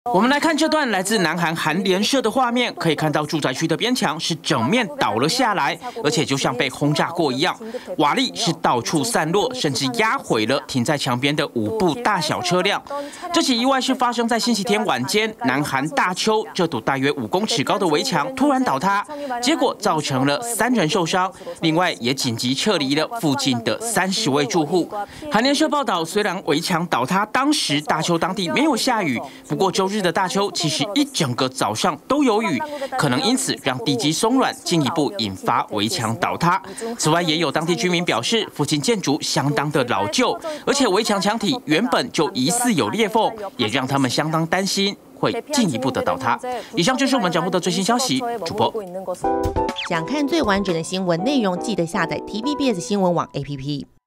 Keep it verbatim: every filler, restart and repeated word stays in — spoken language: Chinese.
我们来看这段来自南韩韩联社的画面，可以看到住宅区的边墙是整面倒了下来，而且就像被轰炸过一样，瓦砾是到处散落，甚至压毁了停在墙边的五部大小车辆。这起意外是发生在星期天晚间，南韩大邱这堵大约五公尺高的围墙突然倒塌，结果造成了三人受伤，另外也紧急撤离了附近的三十位住户。韩联社报道，虽然围墙倒塌当时大邱当地没有下雨，不过周日的大邱其实一整个早上都有雨，可能因此让地基松软，进一步引发围墙倒塌。此外，也有当地居民表示，附近建筑相当的老旧，而且围墙墙体原本就疑似有裂缝，也让他们相当担心会进一步的倒塌。以上就是我们掌握的最新消息，主播。 想看最完整的新闻内容，记得下载 T V B S 新闻网 A P P。